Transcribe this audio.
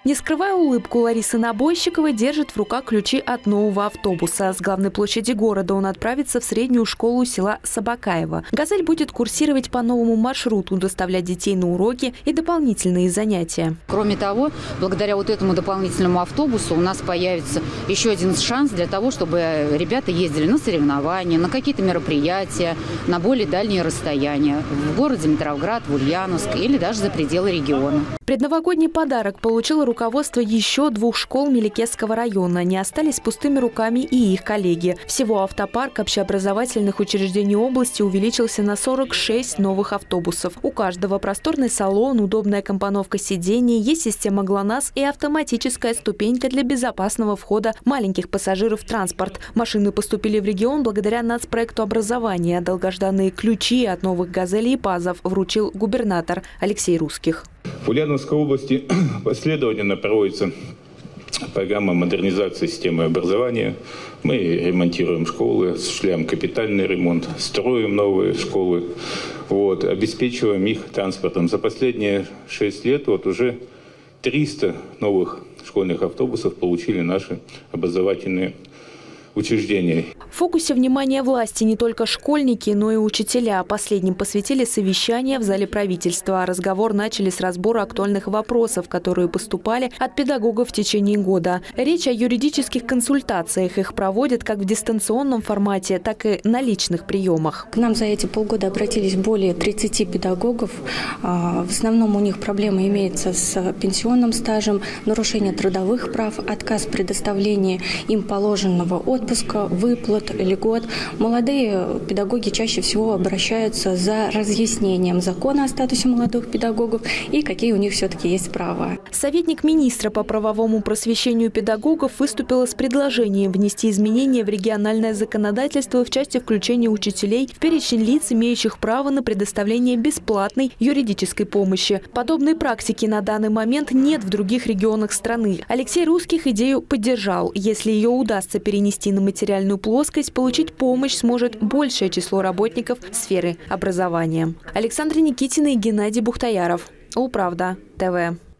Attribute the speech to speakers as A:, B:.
A: Не скрывая улыбку, Лариса Набойщикова держит в руках ключи от нового автобуса. С главной площади города он отправится в среднюю школу села Собакаево. «Газель» будет курсировать по новому маршруту, доставлять детей на уроки и дополнительные занятия.
B: Кроме того, благодаря вот этому дополнительному автобусу у нас появится еще один шанс для того, чтобы ребята ездили на соревнования, на какие-то мероприятия, на более дальние расстояния в городе Дмитровград, в Ульяновск или даже за пределы региона.
A: Предновогодний подарок получило руководство еще 2 школ Меликесского района. Не остались пустыми руками и их коллеги. Всего автопарк общеобразовательных учреждений области увеличился на 46 новых автобусов. У каждого просторный салон, удобная компоновка сидений, есть система ГЛОНАСС и автоматическая ступенька для безопасного входа маленьких пассажиров в транспорт. Машины поступили в регион благодаря нацпроекту образования. Долгожданные ключи от новых «Газелей» и «ПАЗов» вручил губернатор Алексей Русских.
C: В Ульяновской области последовательно проводится программа модернизации системы образования. Мы ремонтируем школы, осуществляем капитальный ремонт, строим новые школы, обеспечиваем их транспортом. За последние 6 лет уже 300 новых школьных автобусов получили наши образовательные учреждений.
A: В фокусе внимания власти не только школьники, но и учителя. Последним посвятили совещание в зале правительства. Разговор начали с разбора актуальных вопросов, которые поступали от педагогов в течение года. Речь о юридических консультациях. Их проводят как в дистанционном формате, так и на личных приемах.
D: К нам за эти полгода обратились более 30 педагогов. В основном у них проблемы имеются с пенсионным стажем, нарушение трудовых прав, отказ в предоставлении им положенного отпуска, выплат, льгот. Молодые педагоги чаще всего обращаются за разъяснением закона о статусе молодых педагогов и какие у них все-таки есть права.
A: Советник министра по правовому просвещению педагогов выступила с предложением внести изменения в региональное законодательство в части включения учителей в перечень лиц, имеющих право на предоставление бесплатной юридической помощи. Подобной практики на данный момент нет в других регионах страны. Алексей Русских идею поддержал. Если ее удастся перенести на материальную плоскость, получить помощь сможет большее число работников сферы образования. Александра Никитина и Геннадий Бухтаяров. Управда ТВ.